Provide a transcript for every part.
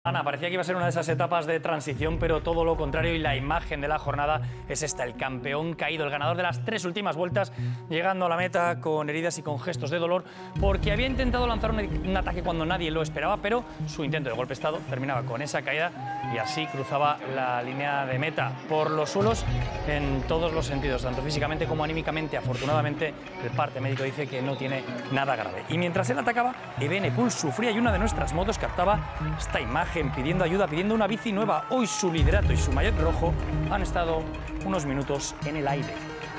Ana, parecía que iba a ser una de esas etapas de transición, pero todo lo contrario, y la imagen de la jornada es esta: el campeón caído, el ganador de las 3 últimas vueltas, llegando a la meta con heridas y con gestos de dolor, porque había intentado lanzar un ataque cuando nadie lo esperaba, pero su intento de golpe de estado terminaba con esa caída y así cruzaba la línea de meta por los suelos en todos los sentidos, tanto físicamente como anímicamente. Afortunadamente, el parte médico dice que no tiene nada grave. Y mientras él atacaba, Evenepoel sufría y una de nuestras motos captaba esta imagen pidiendo ayuda, pidiendo una bici nueva. Hoy su liderato y su maillot rojo han estado unos minutos en el aire.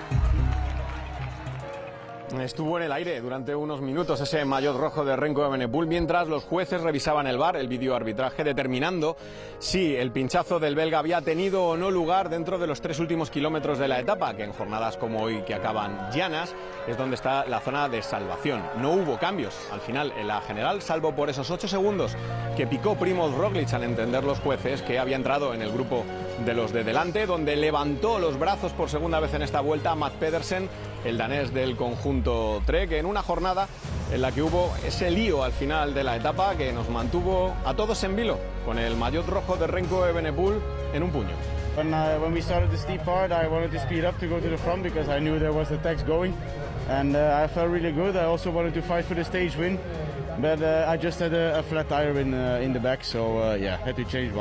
Estuvo en el aire durante unos minutos ese maillot rojo de Remco Evenepoel mientras los jueces revisaban el VAR, el videoarbitraje, determinando si el pinchazo del belga había tenido o no lugar dentro de los 3 últimos kilómetros de la etapa, que en jornadas como hoy, que acaban llanas, es donde está la zona de salvación. No hubo cambios al final en la general, salvo por esos 8 segundos que picó Primož Roglič, al entender los jueces que había entrado en el grupo de los de delante, donde levantó los brazos por segunda vez en esta vuelta Mads Pedersen, el danés del conjunto Trek, en una jornada en la que hubo ese lío al final de la etapa que nos mantuvo a todos en vilo, con el maillot rojo de Remco Evenepoel en un puño. When we started the steep part, I wanted to speed up to go to the front because I knew there was attacks going, and I felt really good. I also wanted to fight for the stage win, but I just had a flat tire in the back, so yeah, had to change.